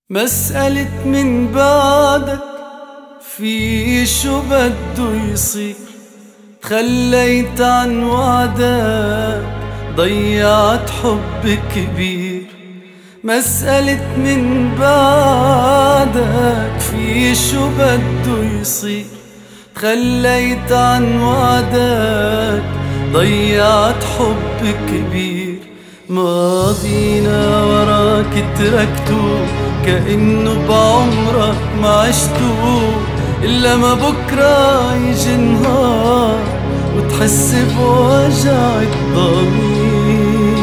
مسألة من بعدك في شو بده يصير. تخليت عن وعدك ضيعت حب كبير. مسألة من بعدك في شو بده يصير. تخليت عن وعدك ضيعت حب كبير. ماضينا وراك تركته كأنه بعمرك ما عشته، إلا ما بكرة يجي نهار وتحس بوجع الضمير.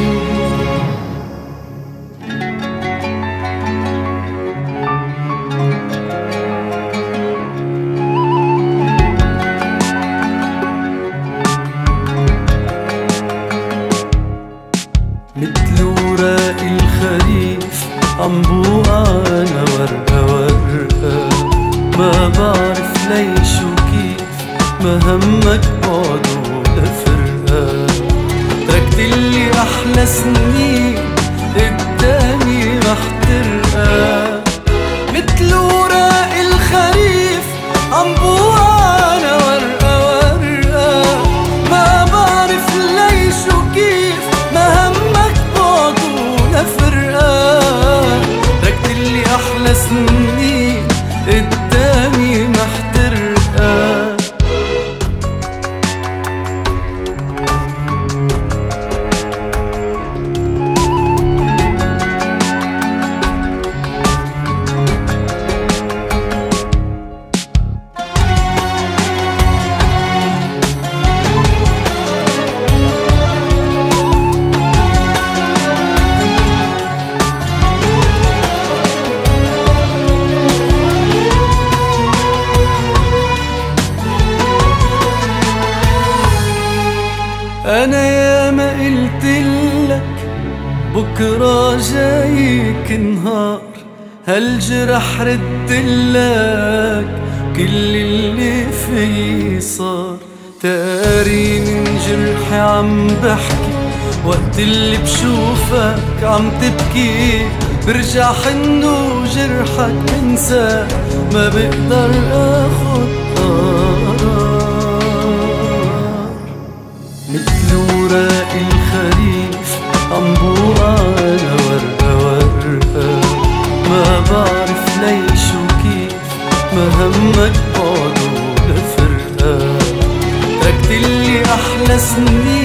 مثل وراق الخريف عم بوقع أنا ورقة ورقة، ما بعرف ليش وكيف، ما همك بعد ولا فرقة. تركتلي أحلى سنين قدامي رح ترقى. مثل وراق الخريف عم بوقع أنا ورقة ورقة، ما بعرف ليش وكيف، ما همك بعد ولا فرقة. تركتلي أحلى سنين قدامي محترقة. أنا ياما قلتلك بكرة جايك نهار، هالجرح ردلك كل اللي في صار. تقاري من جرحي عم بحكي وقت اللي بشوفك عم تبكي. برجع حنو جرحك بنسى، ما بقدر اخد قرار. مثل وراق الخريف عم بوقع أنا ورقة ورقة، ما بعرف ليش وكيف، ما همك بعد ولا فرقة. تركتلي أحلى سنين